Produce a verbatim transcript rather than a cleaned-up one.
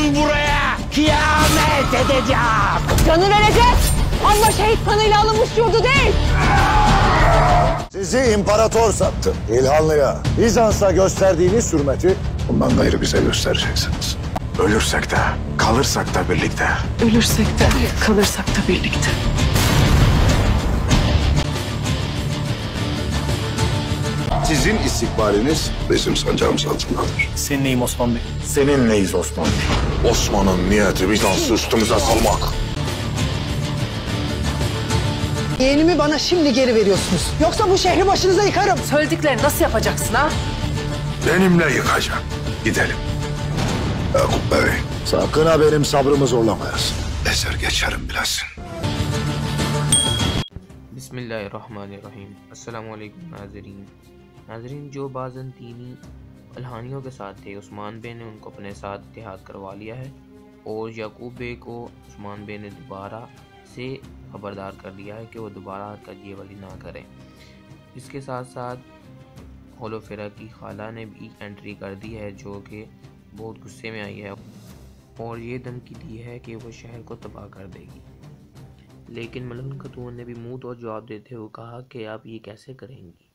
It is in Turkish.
Gel buraya, kıyamet edeceğim. Canı verecek ama şehit kanıyla alınmış yurdu değil. Sizi imparator sattı. İlhanlı'ya, Bizans'a gösterdiğiniz hürmeti bundan gayrı bize göstereceksiniz. Ölürsek de, kalırsak da birlikte. Ölürsek de, kalırsak da birlikte. Sizin istikbaliniz bizim sancağımız altındadır. Senin neyim Osman Bey? Seninleyiz Osman Bey. Osman'ın niyeti Bizans'ı üstümüze salmak. Yeğenimi bana şimdi geri veriyorsunuz. Yoksa bu şehri başınıza yıkarım. Söylediklerini nasıl yapacaksın ha? Benimle yıkacak. Gidelim. Yakup Bey, sakın ha benim sabrımı zorlamayasın. Eser geçerim bilesin. बिस्मिल्लाहिर्रहमानिर्रहीम अस्सलाम वालेकुम नाज़रीन नाज़रीन जो बाज़न दीनी अलहानियों के साथ थे उस्मान बे ने उनको अपने साथ इत्तेहाद करवा लिया है और याकूब बे को उस्मान बे ने दोबारा से खबरदार कर दिया है कि वो दोबारा हरकत ये वाली ना करें। इसके साथ साथ होलोफेरा की खाला ने भी एंट्री कर दी है जो कि बहुत गुस्से में आई है और ये धमकी दी है कि वो शहर को तबाह कर देगी। लेकिन मलहून खतून ने भी मुंह तोड़ जवाब देते हुए कहा कि आप ये कैसे करेंगी।